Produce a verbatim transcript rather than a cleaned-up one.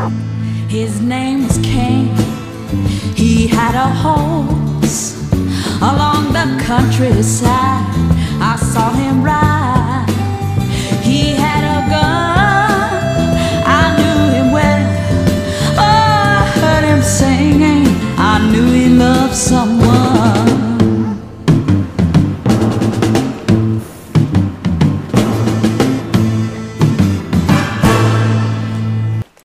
His name was Cain. He had a horse along the countryside. I saw him ride